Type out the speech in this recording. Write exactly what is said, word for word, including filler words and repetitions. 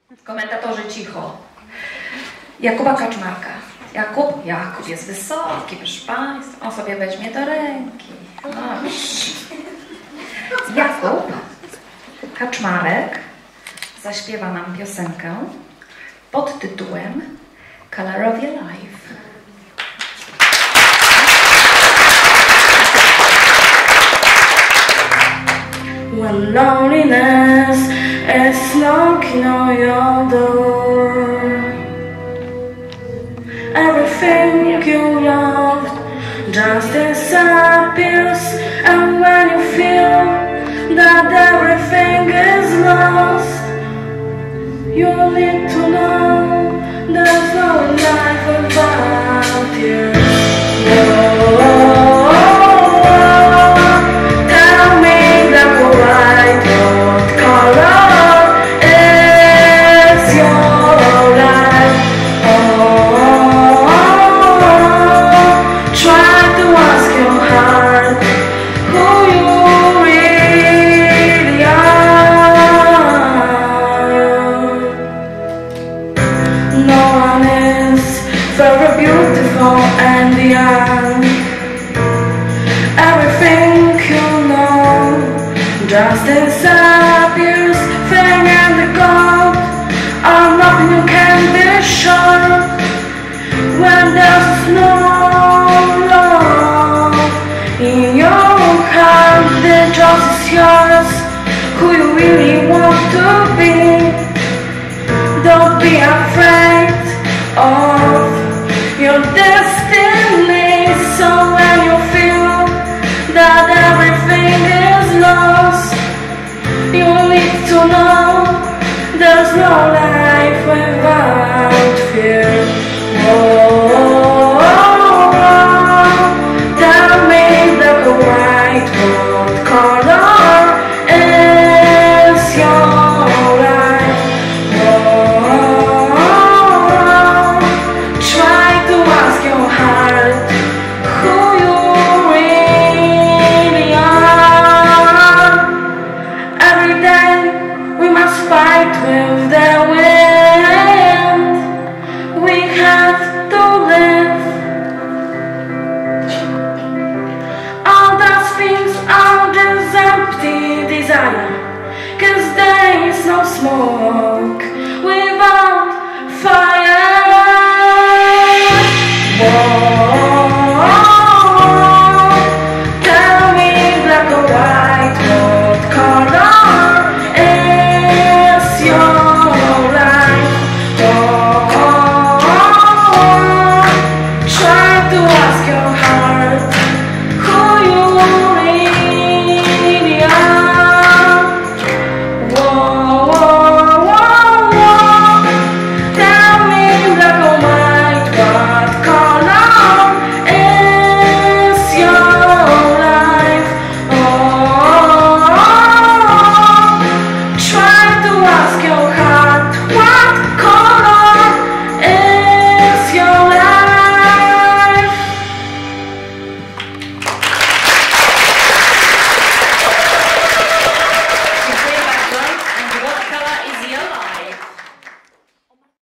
Komentatorzy cicho. Jakuba Kaczmarka. Jakub, Jakub jest wysoki, proszę Państwa. On sobie weźmie do ręki. No. Jakub Kaczmarek zaśpiewa nam piosenkę pod tytułem Color of Your Life. When loneliness is knocking on your door, everything you loved just disappears, and when you feel that everything is lost, you need to know there's no life without you. Oh, very beautiful and beyond. Everything you know just disappears, fame and the gold are nothing you can be sure. When there's no love in your heart, the choice is yours, who you really want to be. Don't be afraid of